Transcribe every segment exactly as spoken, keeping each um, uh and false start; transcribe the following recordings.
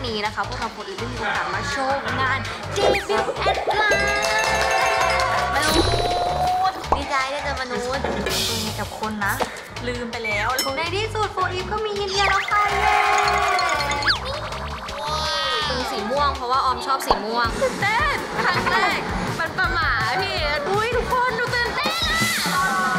นี้นะคะพวกเราโฟร์อีฟได้มีโอกาสมาโชว์งาน เดบิวต์ แอดลาส มนุษย์ดีใจได้เจอมนุษย์เป็นไงกับคนนะลืมไปแล้วในที่สุดโฟร์อีฟก็มีอินเดียแล้วค่ะเย้เป็นสีม่วงเพราะว่าออมชอบสีม่วงตื่นเต้นครั้งแรกมันประหม่าพี่อุ้ยทุกคนดูตื่นเต้นอะ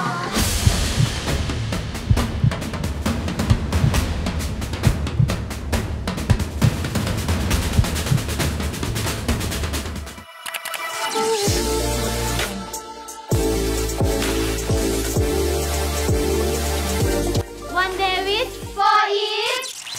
วันเดวิดโฟร์อีฟ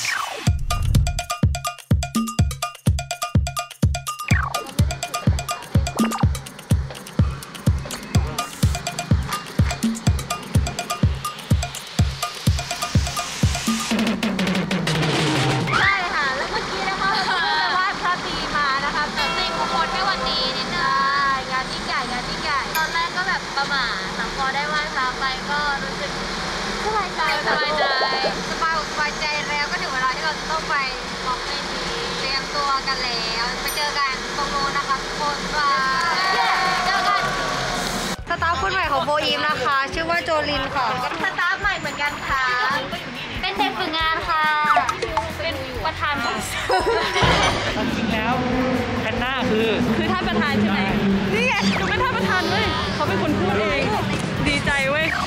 ประมาณแต่พอได้ไหว้พระไปก็รู้สึกสบายใจสบายใจสบายสบายใจแล้วก็ถึงเวลาที่เราจะต้องไปมองไม่ดีเตรียมตัวกันแล้วไปเจอกันตรงนู้นนะคะทุกคนบายเจอกันสตาฟคนใหม่ของโฟร์อีฟนะคะชื่อว่าโจลินค่ะสตาฟใหม่เหมือนกันค่ะเป็นเด็กฝึกงานค่ะเป็นประธานบริษัทจริงแล้วแพนด้าคือคือท่านประธานใช่ไหมนี่ไงหนูเป็นท่านประธานเว้ยเขาเป็นคนพูดเองดีใจเว้ย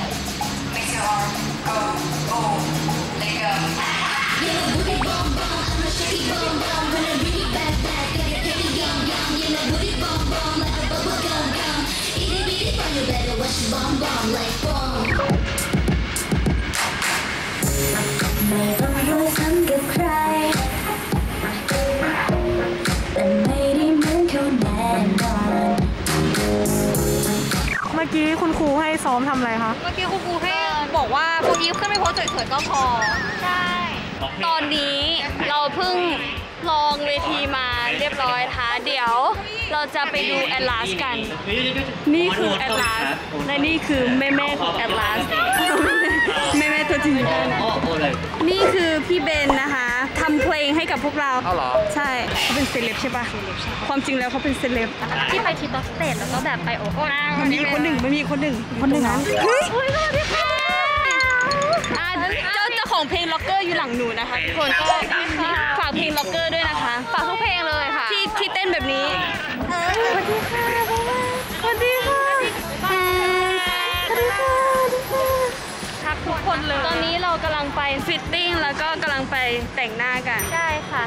ไม่ต้องรู้ซ้ำกับใครแต่ไม่ได้เหมือนเขาแน่นอนเมื่อกี้คุณครูให้ซ้อมทำอะไรคะเมื่อกี้คุณครูให้บอกว่าโฟร์อีฟขึ้นไปโพสสวยๆก็พอใช่ตอนนี้เราเพิ่งลองเวทีมาเรียบร้อยนะคะเดี๋ยวเราจะไปดูแอตลาสกันนี่คือแอตลาสและนี่คือแม่แม่ของแอตลาสแม่แม่ตัวจริงนี่คือพี่เบนนะคะทำเพลงให้กับพวกเราเอาเหรอใช่เขาเป็นเซเลบใช่ปะความจริงแล้วเขาเป็นเซเลบที่ไปทีบ็อกสเตจแล้วก็แบบไปโอ้โหมันมีคนหนึ่งมันมีคนหนึ่งคนหนึ่งนั้นเฮ้ยสวัสดีค่ะเจ้าเจ้าของเพลงล็อกเกอร์อยู่หลังหนูนะคะทุกคนก็ฝากเพลงล็อกเกอร์ด้วยนะคะฝากทุกเพลงเลยค่ะที่ที่เต้นแบบนี้สวัสดีค่ะสวัสดีค่ะสวัสดีค่ะทักทุกคนเลยตอนนี้เรากำลังไปฟิตติ้งแล้วก็กำลังไปแต่งหน้ากันใช่ค่ะ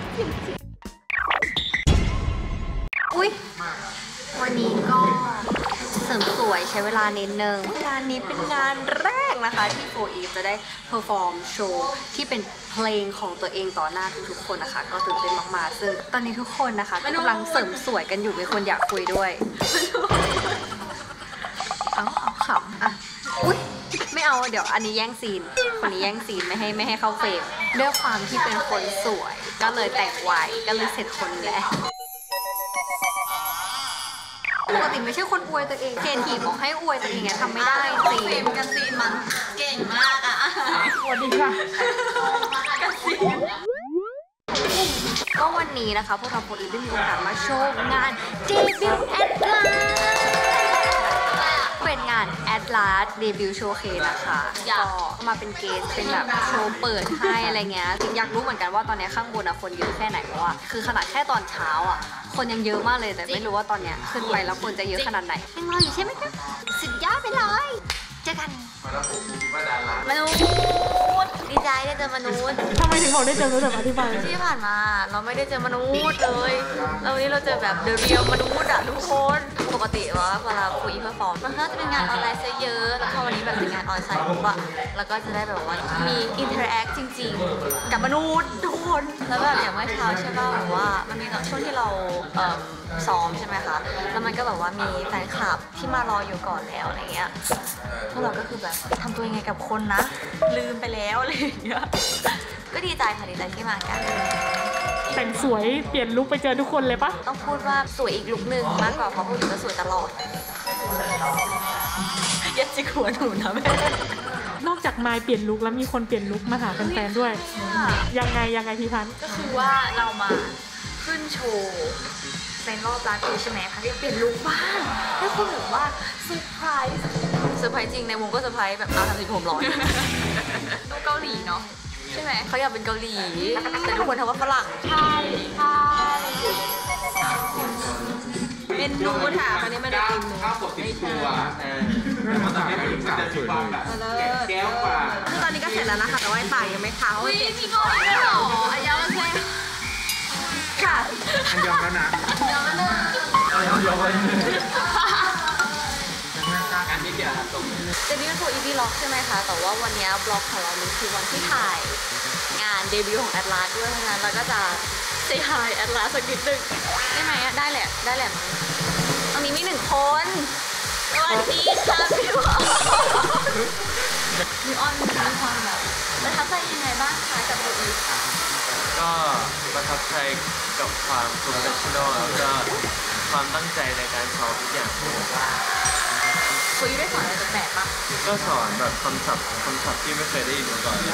อุ๊ยวันนี้ก็เสริมสวยใช้เวลานิดนึงงานนี้เป็นงานแรกนะคะที่โฟร์อีฟจะได้เพอร์ฟอร์มโชว์ที่เป็นเพลงของตัวเองต่อหน้าทุกๆคนนะคะก็ตื่นเต้นมากๆซึ่งตอนนี้ทุกคนนะคะกำลังเสริมสวยกันอยู่มีคนอยากคุยด้วยเอาเอาขำอ่ะอุ๊ยไม่เอาเดี๋ยวอันนี้แย่งซีนคนนี้แย่งซีนไม่ให้ไม่ให้เข้าเฟรมด้วยความที่เป็นคนสวยก็เลยแต่งไวก็เลยเสร็จคนแรกปกติไม่ใช่คนอวยตัวเองเกณฑ์ถีบบอกให้อวยตัวเองไงทำไม่ได้ซีนกันซีนมันเก่งมากอ่ะสวัสดีค่ะกันซีนก็วันนี้นะคะพวกเราโฟร์อีฟได้มีโอกาสมาโชว์งาน เดบิวต์ แอดลาส เป็นงาน แอดลาส เดบิวต์ โชว์เคสนะคะก็มาเป็นเกสเป็นแบบโชว์เปิดให้อะไรเงี้ยอยากรู้เหมือนกันว่าตอนนี้ข้างบนอะคนเยอะแค่ไหนเพราะว่าคือขนาดแค่ตอนเช้าอะคนยังเยอะมากเลยแต่ไม่รู้ว่าตอนเนี้ยขึ้นไปแล้วคนจะเยอะขนาดไหนยังรออยู่ใช่ไหมคะสุดยอดไปเลยเจอกันมนุษย์ดีใจได้เจอมนุษย์ทำไมถึงบอกได้เจอมนุษย์แบบอธิบายที่ผ่านมาเราไม่ได้เจอมนุษย์เลยแล้ววันนี้เราเจอแบบเดอะเรียลมนุษย์อะทุกคนปกติว่าเวลาคุยเพื่อฟอร์มมันก็จะเป็นงานออนไลน์ซะเยอะแล้วพอวันนี้แบบเป็นงานออนไลน์ปุ๊บอะแล้วก็จะได้แบบว่ามีอินเทอร์แอคจริงๆกับมนุษย์ทุกคนแล้วแบบอย่างเมื่อเช้าใช่ป่ะแบบว่ามันมีช่วงที่เราซ้อมใช่ไหมคะแล้วมันก็แบบว่ามีแฟนคลับที่มารออยู่ก่อนแล้วอะไรเงี้ยพวกเราก็คือแบบทำตัวยังไงกับคนนะลืมไปแล้วอะไรอย่างเงี้ยก็ดีใจค่ะดีใจที่มากันแต่งสวยเปลี่ยนลุคไปเจอทุกคนเลยปะต้องพูดว่าสวยอีกลุคหนึ่งมากกว่าเพราะพูดถึงก็สวยตลอดอย่าจิกหัวหนูนะแม่นอกจากไมล์เปลี่ยนลุคแล้วมีคนเปลี่ยนลุคมาหาแฟนๆด้วยยังไงยังไงพี่พันธ์ก็คือว่าเรามาขึ้นโชว์ในรอบร้านใช่ไหมคะเรียกเปลี่ยนลุคบ้างให้คนแบบว่าเซอร์ไพรส์เซอร์ไพรส์จริงในวงก็เซอร์ไพรส์แบบเอาทำสีผมร้อนลูกเกาหลีเนาะใช่ไหมเขาอยากเป็นเกาหลีแต่ทุกคนทำว่าฝรั่งใช่ใช่เป็นนูดค่ะตอนนี้มันเป็นนูดข้าวปกติตัวมันจะไม่ถึงกับจุดแก้วกว่าคือตอนนี้ก็เสร็จแล้วนะคะแต่ว่าต่างยังไม่เข้าอุ้ยพี่ก้อยไม่หรออายามันเลยค่ะอันยอมแล้วนะยอมแล้วนะยอมแล้วการที่เดียวตรงเจนนี่เป็นโฟอีพีล็อกใช่ไหมคะแต่ว่าวันนี้บล็อกของเรามันคือวันที่ถ่ายงานเดบิวต์ของแอตลาสด้วยเพราะฉะนั้นเราก็จะเซฮายแอตลาสสักนิดนึงได้ไหมได้แหละได้แหละตรงนี้มีหนึ่งคนสวัสดีค่ะพี่วอนพี่ออนมีความแบบประทับใจยังไงบ้างคะกับโฟอีฟก็ประทับใจกับความโปรเฟชชั่นอลแล้วก็ความตั้งใจในการซ้อมทุกอย่างของผมคุยได้สอนอะไรแปลกๆปะก็สอนแบบคำศัพท์คำศัพท์ที่ไม่เคยได้ยินมาก่อน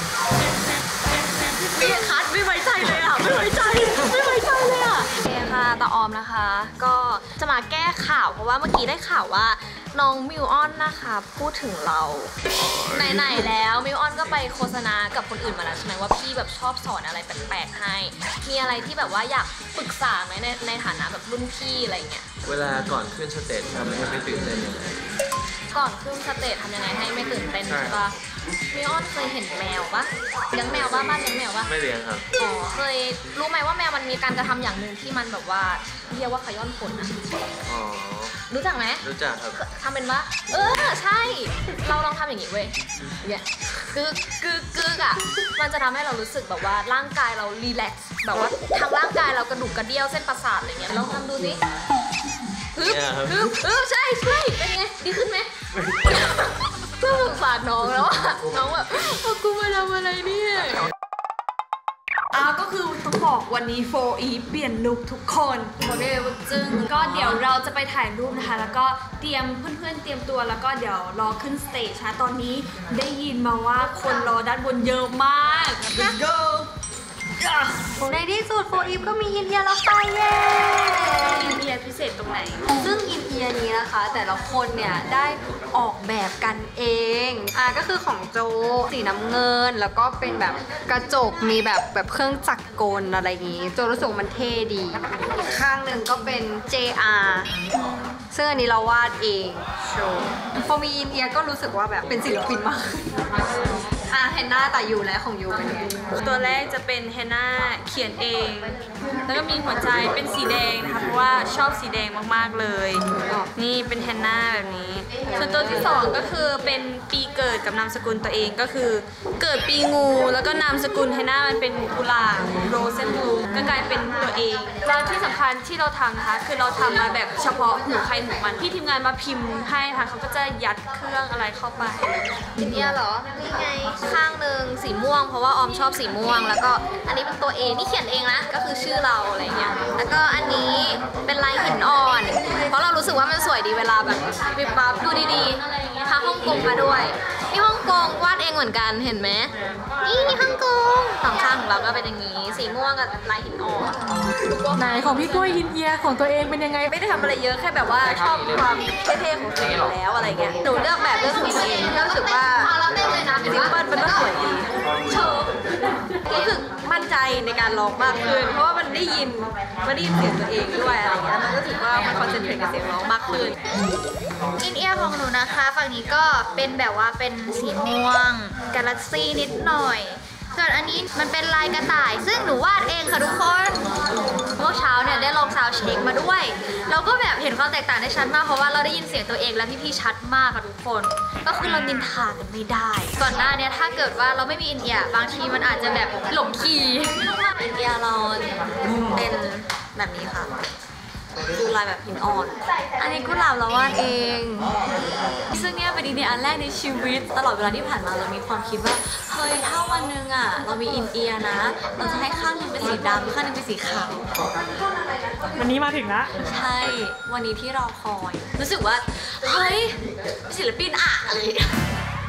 ไม่คัดไม่ไว้ใจเลยอ่ะไม่ไว้ใจไม่ไว้ใจเลยอ่ะโอเคค่ะตาออมนะคะก็จะมาแก้ข่าวเพราะว่าเมื่อกี้ได้ข่าวว่าน้องมิวออนนะคะพูดถึงเราไหนๆแล้วมิวออนก็ไปโฆษณากับคนอื่นมาแล้วใช่ไหมว่าพี่แบบชอบสอนอะไรแปลกๆให้มีอะไรที่แบบว่าอยากปรึกษาไหมในในฐานะแบบรุ่นพี่อะไรเงี้ยเวลาก่อนขึ้นสเตจทำให้ไม่ตื่นเต้นยังไงก่อนขึ้นสเตจทำยังไงให้ไม่ตื่นเต้นใช่ปะมิวออนเคยเห็นแมวปะเลี้ยงแมวปะบ้านเลี้ยงแมวปะไม่เลี้ยงครับอ๋อเคยรู้ไหมว่าแมวมันมีการกระทำอย่างหนึ่งที่มันแบบว่าเรียกว่าขย้อนขนนะอ๋อรู้จักไหมรู้จักครับทำเป็นว่าเออใช่เราลองทำอย่างนี้เว้ยเนี่ยกึกกึกกึกอ่ะมันจะทำให้เรารู้สึกแบบว่าร่างกายเรารีแลกซ์แบบว่าทางร่างกายเรากระดูกกระเดี่ยวเส้นประสาทอะไรเงี้ยลองทำดูสิฮึบฮึบเออใช่ใช่เป็นไงดีขึ้นไหมก็สงสารน้องแล้วอ่ะน้องแบบกูมาทำอะไรเนี่ยอ่าก็คือต้องบอกวันนี้โฟอีฟเปลี่ยนลุคทุกคนโมเดลจึงก็เดี๋ยวเราจะไปถ่ายรูปนะคะแล้วก็เตรียมเพื่อนๆเตรียมตัวแล้วก็เดี๋ยวรอขึ้นสเตจนะตอนนี้ได้ยินมาว่าคนรอด้านบนเยอะมาก Let's go ในที่สุดโฟอีฟก็มีอินเอียร์แล้วค่ะเย้อินเอียร์พิเศษตรงไหนซึ่งอินเอียร์นี้นะคะแต่ละคนเนี่ยได้ออกแบบกันเองอ่าก็คือของโจสีน้ำเงินแล้วก็เป็นแบบกระจกมีแบบแบบเครื่องจักรกลอะไรอย่างงี้โจรู้สึกมันเท่ดีข้างหนึ่งก็เป็น เจ อาร์ ซึ่งอันนี้เราวาดเองโชว์พอมีอินเอียร์ก็รู้สึกว่าแบบเป็นศิลปินมากอ่ะเฮนน่าแต่ยูและของยูเป็นไงตัวแรกจะเป็นเฮนน่าเขียนเองแล้วก็มีหัวใจเป็นสีแดงนะคะเพราะว่าชอบสีแดงมากๆเลยนี่เป็นเฮนน่าแบบนี้ส่วนตัวที่สองก็คือเป็นปีเกิดกับนามสกุลตัวเองก็คือเกิดปีงูแล้วก็นามสกุลเฮนน่ามันเป็นกุหลาบโรเซนบลูก็กลายเป็นตัวเองแล้วที่สำคัญที่เราทำนะคะคือเราทำมาแบบเฉพาะหูใครหูมันที่ทีมงานมาพิมพ์ให้นะคะเขาก็จะยัดเครื่องอะไรเข้าไปอินเดียเหรอนี่ไงข้างหนึ่งสีม่วงเพราะว่าออมชอบสีม่วงแล้วก็อันนี้เป็นตัวเอนี่เขียนเองนะก็คือชื่อเราอะไรเงี้ยแล้วก็อันนี้เป็นลายหินอ่อนเพราะเรารู้สึกว่ามันสวยดีเวลาแบบวิบวับดูดีๆพาฮ่องกงมาด้วยนี่ฮ่องกงวาดเองเหมือนกันเห็นไหมนี่นี่ฮ่องกงสองข้างของเราก็เป็นอย่างนี้สีม่วงกับลายหินอ่อนไหนของพี่กล้วยอินเอียร์ของตัวเองเป็นยังไงไม่ได้ทำอะไรเยอะแค่แบบว่าชอบความเท่ๆของตัวเองแล้วอะไรเงี้ยหนูเลือกแบบเลือกสีเองรู้สึกว่าซิมเปิลมันก็สวยดีโชว์รู้สึกมั่นใจในการร้องมากขึ้นเพราะว่ามันได้ยินมันได้ยินเสียงตัวเองด้วยอะไรเงี้ยมันรู้สึกว่ามันคอนเซนเทรตกับเสียงร้องมากขึ้นอินเอียร์ของหนูนะคะฝั่งนี้ก็เป็นแบบว่าเป็นสีม่วงกาแล็กซี่นิดหน่อยส่วนอันนี้มันเป็นลายกระต่ายซึ่งหนูวาดเองค่ะทุกคนเมื่อเช้าเนี่ยได้ลองซาวด์เช็คมาด้วยเราก็แบบเห็นความแตกต่างได้ชัดมากเพราะว่าเราได้ยินเสียงตัวเองและพี่ๆชัดมากค่ะทุกคนก็คือเรานินทากันไม่ได้ก่อนหน้านี้ถ้าเกิดว่าเราไม่มีอินเอียร์บางทีมันอาจจะแบบหลงคีย์อินเอียร์เราเป็นแบบนี้ค่ะดูลายแบบหินอ่อนอันนี้กุหลาบเราวาดเองซึ่งเนี่ยเป็นอินเดียอันแรกในชีวิตตลอดเวลาที่ผ่านมาเรามีความคิดว่าเฮ้ยถ้าวันนึงอ่ะเรามีอินเอียร์นะเราจะให้ข้างนึงเป็นสีดำข้างนึงเป็นสีขาววันนี้มาถึงละใช่วันนี้ที่เราคอยรู้สึกว่าเฮ้ยศิลปินอะอะไร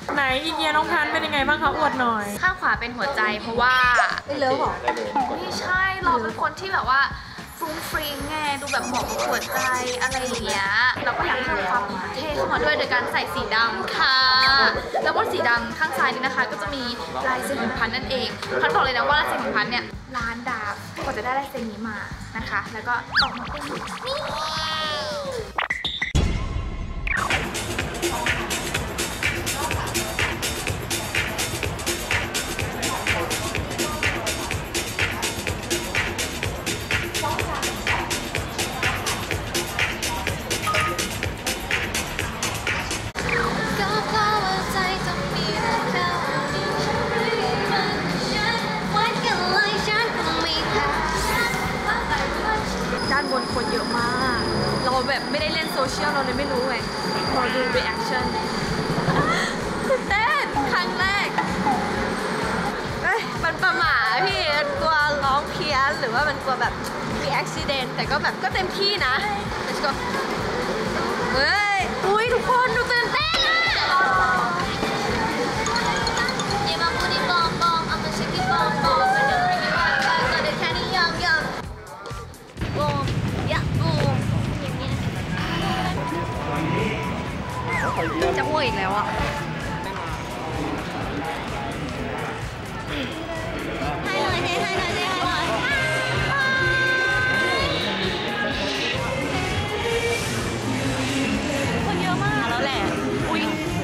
ไหนอีเกียน้องพันเป็นยังไงบ้างคะอวดหน่อยข้างขวาเป็นหัวใจเพราะว่าไม่เลิฟหรอไม่ใช่เราเป็นคนที่แบบว่าฟรุ้งฟริ้งไงดูแบบเหมาะกับหัวใจอะไรอย่างเงี้ยเราก็อยากเพิ่มความเท่เข้ามาด้วยโดยการใส่สีดำค่ะแล้วบนสีดำข้างซ้ายนี้นะคะก็จะมีลายเซ็นของพันนั่นเองพันบอกเลยนะว่าลายเซ็นของพันเนี่ยล้านดาบกว่าจะได้ลายเซ็นนี้มานะคะแล้วก็ออกมาเป็นนี่ด้านบนคนเยอะมากเราแบบไม่ได้เล่นโซเชียลเราเลยไม่รู้ไงพอดู reaction ตื่นเต้นครั้งแรกเอ้ยมันประหม่าพี่มันกลัวร้องเพี้ยนหรือว่ามันกลัวแบบมีอุบิเหตุแต่ก็แบบก็เต็มที่นะ let's go เฮ้ยอุ้ยทุกคนดูตื่นเต้นอะเยมาพูดิบอมบอมเอามาเช็คดิบอมบอมเป็นเรื่องที่ว่าก็ได้แค่นี้ยังยังบอมยะบอมอย่างเงี้ยจะอ้วกอีกแล้วอ่ะให้หน่อยให้ให้หน่อยให้หน่อยคนเยอะมากแล้วแหละอุ้ย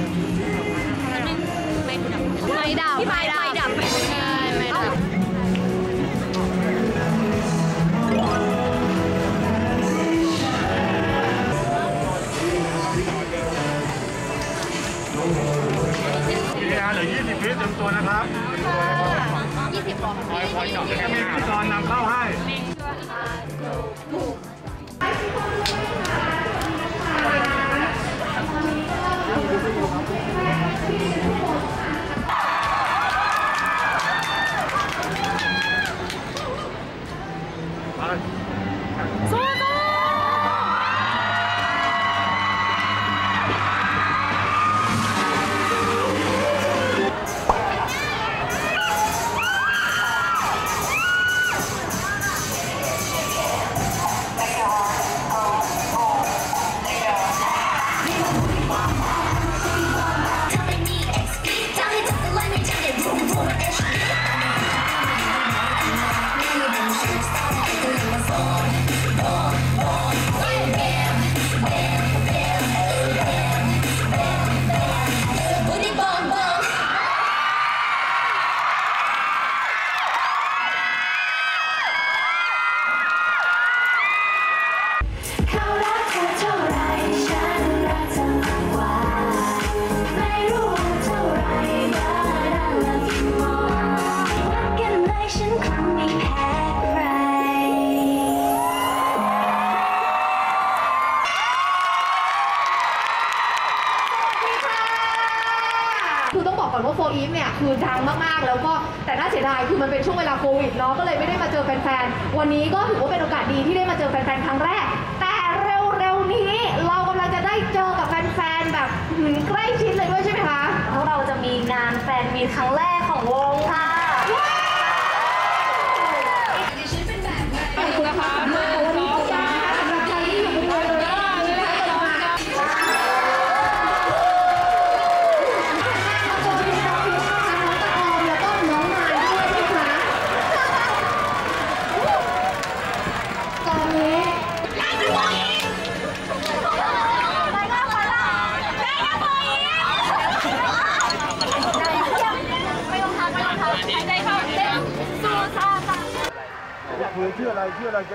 ไม่ดับไม่ดับไม่ดับไม่ดับไม่ดับเหลือยี่สิบวิเต็มตัวนะครับยี่สิบรอบคอยคอยจับจะมีพิธีกรนำเข้าให้คือต้องบอกก่อนว่าโฟอีฟเนี่ยคือดังมากๆแล้วก็แต่น่าเสียดายคือมันเป็นช่วงเวลาโควิดเนาะก็เลยไม่ได้มาเจอแฟนๆวันนี้ก็ถือว่าเป็นโอกาสดีที่ได้มาเจอแฟนๆครั้งแรกแต่เร็วๆนี้เรากำลังจะได้เจอกับแฟนๆแบบใกล้ชิดเลยด้วยใช่ไหมคะเพราะเราจะมีงานแฟนมีครั้งแรกของวงค่ะขอบคุณนะคะวันนี้จ้าสำหรับใครที่อยู่บนเรือชื่ออะไรชื่ออะไร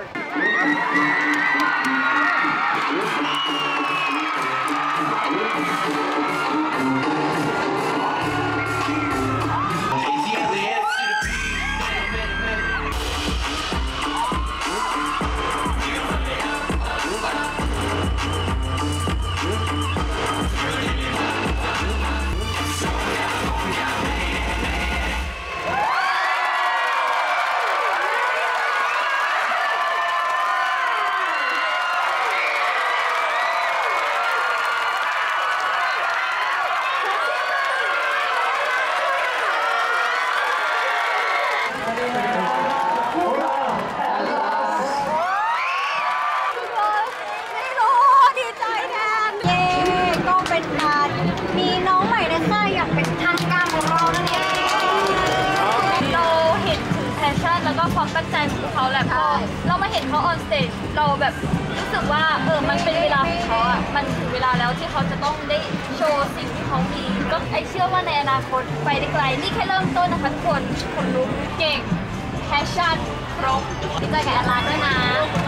ความตั้งใจของพวกเขาแหละพอเรามาเห็นเขาออนสเตจเราแบบรู้สึกว่าเออมันเป็นเวลาของเขาอ่ะมันถึงเวลาแล้วที่เขาจะต้องได้โชว์สิ่งที่เขามีก็ไอเชื่อว่าในอนาคตไปได้ไกลนี่แค่เริ่มต้นนะคะทุกคนคนลุกเก่งแพชชั่นครบดีใจกับแอดลาด้วยนะ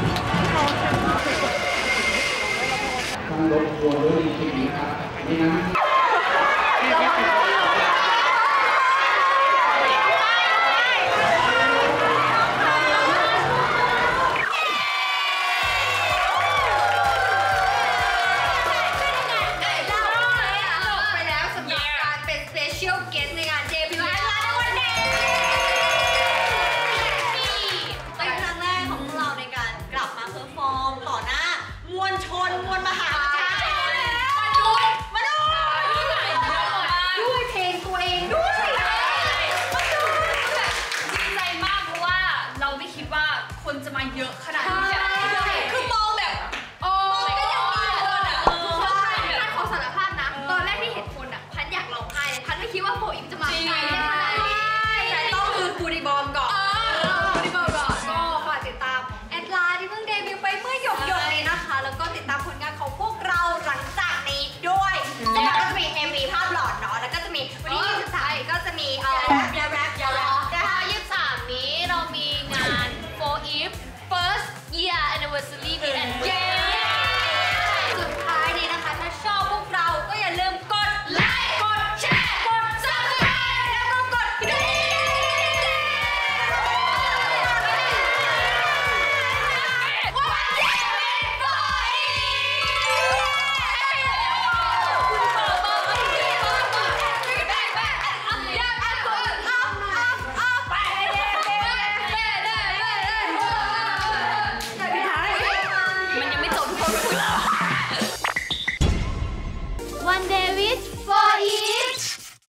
ต้องรบกวนด้วยจริงๆครับไม่งั้นเยอะขนาดนี้